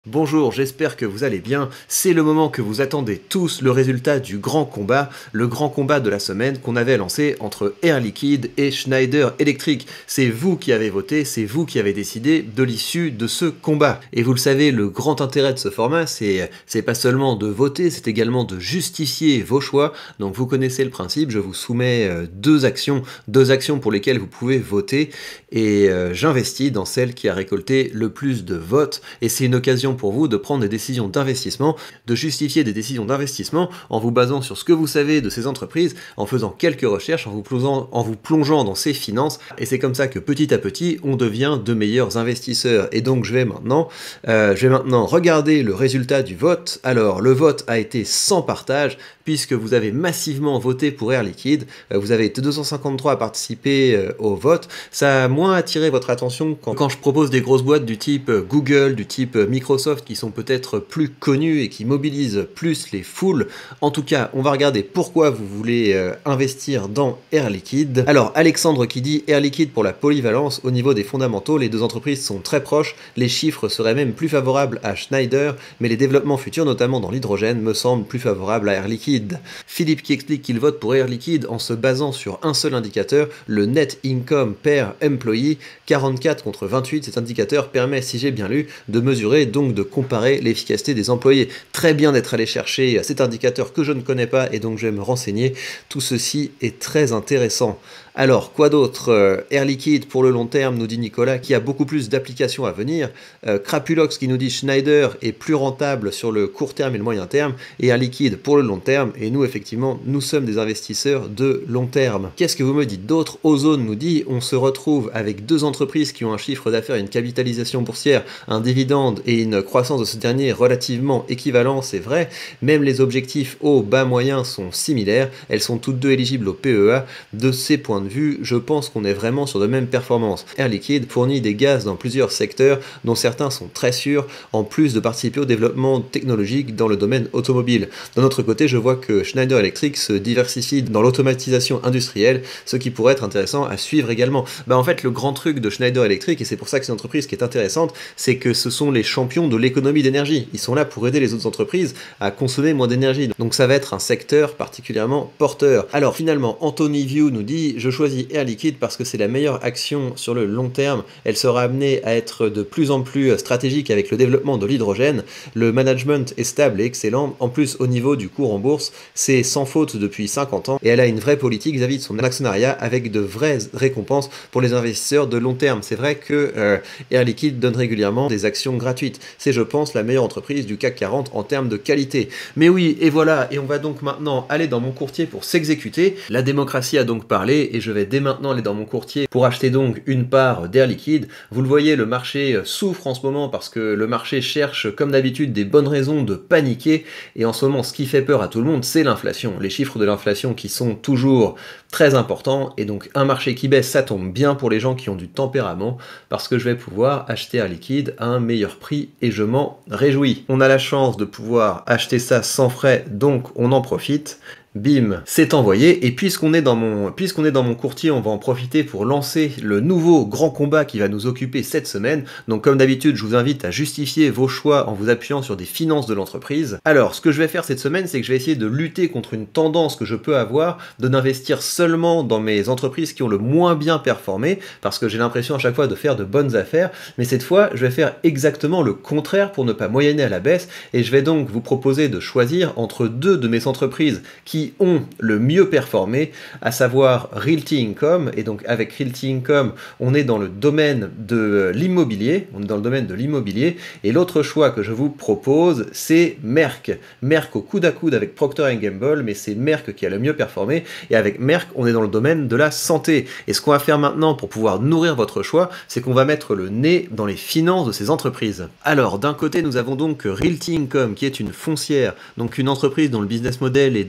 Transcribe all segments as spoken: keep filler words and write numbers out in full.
Bonjour, j'espère que vous allez bien. C'est le moment que vous attendez tous, le résultat du grand combat, le grand combat de la semaine qu'on avait lancé entre Air Liquide et Schneider Electric. C'est vous qui avez voté, c'est vous qui avez décidé de l'issue de ce combat. Et vous le savez, le grand intérêt de ce format, c'est c'est pas seulement de voter, c'est également de justifier vos choix. Donc vous connaissez le principe, je vous soumets euh, deux actions, deux actions pour lesquelles vous pouvez voter, et euh, j'investis dans celle qui a récolté le plus de votes, et c'est une occasion pour vous de prendre des décisions d'investissement, de justifier des décisions d'investissement en vous basant sur ce que vous savez de ces entreprises, en faisant quelques recherches, en vous plongeant, en vous plongeant dans ces finances, et c'est comme ça que petit à petit, on devient de meilleurs investisseurs. Et donc je vais maintenant, euh, je vais maintenant regarder le résultat du vote. Alors le vote a été sans partage, puisque vous avez massivement voté pour Air Liquide, euh, vous avez été deux cent cinquante-trois à participer euh, au vote. Ça a moins attiré votre attention quand, quand je propose des grosses boîtes du type euh, Google, du type euh, Microsoft, qui sont peut-être plus connus et qui mobilisent plus les foules. En tout cas, on va regarder pourquoi vous voulez euh, investir dans Air Liquide. Alors, Alexandre qui dit Air Liquide pour la polyvalence, au niveau des fondamentaux, les deux entreprises sont très proches, les chiffres seraient même plus favorables à Schneider, mais les développements futurs, notamment dans l'hydrogène, me semblent plus favorables à Air Liquide. Philippe qui explique qu'il vote pour Air Liquide en se basant sur un seul indicateur, le net income per employee, quarante-quatre contre vingt-huit. Cet indicateur permet, si j'ai bien lu, de mesurer, donc de comparer l'efficacité des employés. Très bien d'être allé chercher cet indicateur que je ne connais pas et donc je vais me renseigner. Tout ceci est très intéressant. Alors, quoi d'autre? euh, Air Liquide pour le long terme, nous dit Nicolas, qui a beaucoup plus d'applications à venir. Euh, Crapulox qui nous dit Schneider est plus rentable sur le court terme et le moyen terme. Et Air Liquide pour le long terme. Et nous, effectivement, nous sommes des investisseurs de long terme. Qu'est-ce que vous me dites d'autre? Ozone nous dit on se retrouve avec deux entreprises qui ont un chiffre d'affaires, une capitalisation boursière, un dividende et une croissance de ce dernier relativement équivalent, c'est vrai. Même les objectifs haut, bas, moyen sont similaires. Elles sont toutes deux éligibles au P E A. De ces points de vue, je pense qu'on est vraiment sur de mêmes performances. Air Liquide fournit des gaz dans plusieurs secteurs, dont certains sont très sûrs, en plus de participer au développement technologique dans le domaine automobile. D'un autre côté, je vois que Schneider Electric se diversifie dans l'automatisation industrielle, ce qui pourrait être intéressant à suivre également. Bah en fait, le grand truc de Schneider Electric, et c'est pour ça que c'est une entreprise qui est intéressante, c'est que ce sont les champions de l'économie d'énergie. Ils sont là pour aider les autres entreprises à consommer moins d'énergie. Donc ça va être un secteur particulièrement porteur. Alors finalement, Anthony View nous dit « Je choisis Air Liquide parce que c'est la meilleure action sur le long terme. Elle sera amenée à être de plus en plus stratégique avec le développement de l'hydrogène. Le management est stable et excellent. En plus, au niveau du cours en bourse, c'est sans faute depuis cinquante ans et elle a une vraie politique vis-à-vis de son actionnariat avec de vraies récompenses pour les investisseurs de long terme. C'est vrai que euh, Air Liquide donne régulièrement des actions gratuites. C'est, je pense, la meilleure entreprise du C A C quarante en termes de qualité. Mais oui, et voilà, et on va donc maintenant aller dans mon courtier pour s'exécuter. La démocratie a donc parlé et je vais dès maintenant aller dans mon courtier pour acheter donc une part d'Air Liquide. Vous le voyez, le marché souffre en ce moment parce que le marché cherche, comme d'habitude, des bonnes raisons de paniquer. Et en ce moment, ce qui fait peur à tout le monde, c'est l'inflation. Les chiffres de l'inflation qui sont toujours très importants. Et donc, un marché qui baisse, ça tombe bien pour les gens qui ont du tempérament parce que je vais pouvoir acheter Air Liquide à un meilleur prix et je m'en réjouis. On a la chance de pouvoir acheter ça sans frais, donc on en profite. Bim, c'est envoyé, et puisqu'on est dans mon puisqu'on est dans mon courtier, on va en profiter pour lancer le nouveau grand combat qui va nous occuper cette semaine. Donc comme d'habitude, je vous invite à justifier vos choix en vous appuyant sur des finances de l'entreprise. Alors, ce que je vais faire cette semaine, c'est que je vais essayer de lutter contre une tendance que je peux avoir, de n'investir seulement dans mes entreprises qui ont le moins bien performé, parce que j'ai l'impression à chaque fois de faire de bonnes affaires, mais cette fois, je vais faire exactement le contraire pour ne pas moyenner à la baisse, et je vais donc vous proposer de choisir entre deux de mes entreprises qui ont le mieux performé, à savoir Realty Income. Et donc avec Realty Income, on est dans le domaine de l'immobilier, on est dans le domaine de l'immobilier, et l'autre choix que je vous propose, c'est Merck. Merck au coude à coude avec Procter and Gamble, mais c'est Merck qui a le mieux performé, et avec Merck, on est dans le domaine de la santé. Et ce qu'on va faire maintenant pour pouvoir nourrir votre choix, c'est qu'on va mettre le nez dans les finances de ces entreprises. Alors, d'un côté, nous avons donc Realty Income, qui est une foncière, donc une entreprise dont le business model est d'acheter des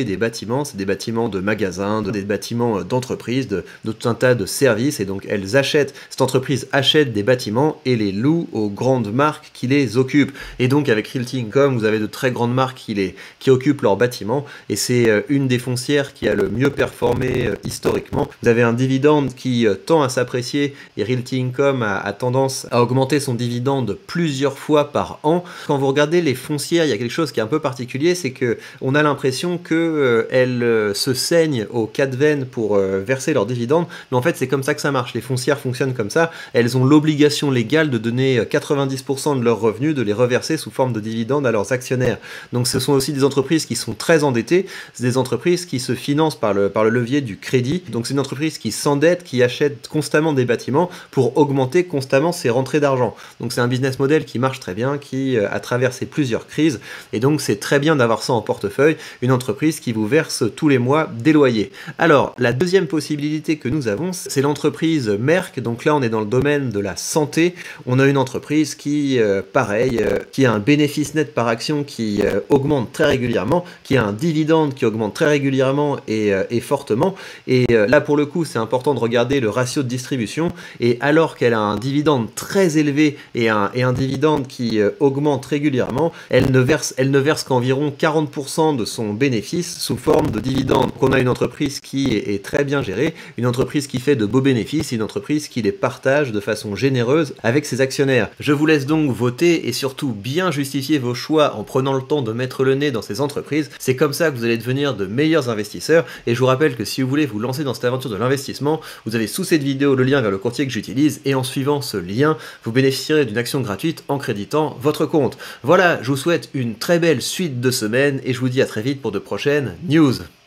des bâtiments, c'est des bâtiments de magasins, de, des bâtiments d'entreprises, de, de tout un tas de services, et donc elles achètent, cette entreprise achète des bâtiments et les loue aux grandes marques qui les occupent. Et donc avec Realty Income, vous avez de très grandes marques qui, les, qui occupent leurs bâtiments, et c'est une des foncières qui a le mieux performé euh, historiquement. Vous avez un dividende qui euh, tend à s'apprécier, et Realty Income a, a tendance à augmenter son dividende plusieurs fois par an. Quand vous regardez les foncières, il y a quelque chose qui est un peu particulier, c'est que on a l'impression qu'elles euh, euh, se saignent aux quatre veines pour euh, verser leurs dividendes, mais en fait c'est comme ça que ça marche. Les foncières fonctionnent comme ça, elles ont l'obligation légale de donner quatre-vingt-dix pour cent de leurs revenus, de les reverser sous forme de dividendes à leurs actionnaires. Donc ce sont aussi des entreprises qui sont très endettées, c'est des entreprises qui se financent par le, par le levier du crédit, donc c'est une entreprise qui s'endette, qui achète constamment des bâtiments pour augmenter constamment ses rentrées d'argent. Donc c'est un business model qui marche très bien, qui euh, a traversé plusieurs crises, et donc c'est très bien d'avoir ça en portefeuille, une entreprise qui vous verse tous les mois des loyers. Alors la deuxième possibilité que nous avons, c'est l'entreprise Merck. Donc là on est dans le domaine de la santé, on a une entreprise qui, euh, pareil, euh, qui a un bénéfice net par action qui euh, augmente très régulièrement, qui a un dividende qui augmente très régulièrement et, euh, et fortement, et euh, là pour le coup c'est important de regarder le ratio de distribution, et alors qu'elle a un dividende très élevé et un, et un dividende qui euh, augmente régulièrement, elle ne verse, elle ne verse qu'environ quarante pour cent de son bénéfice sous forme de dividende. Donc on a une entreprise qui est, est très bien gérée, une entreprise qui fait de beaux bénéfices, une entreprise qui les partage de façon généreuse avec ses actionnaires. Je vous laisse donc voter et surtout bien justifier vos choix en prenant le temps de mettre le nez dans ces entreprises. C'est comme ça que vous allez devenir de meilleurs investisseurs, et je vous rappelle que si vous voulez vous lancer dans cette aventure de l'investissement, vous avez sous cette vidéo le lien vers le courtier que j'utilise, et en suivant ce lien, vous bénéficierez d'une action gratuite en créditant votre compte. Voilà, je vous souhaite une très belle suite de semaines et je vous dis à très vite pour de prochaines news.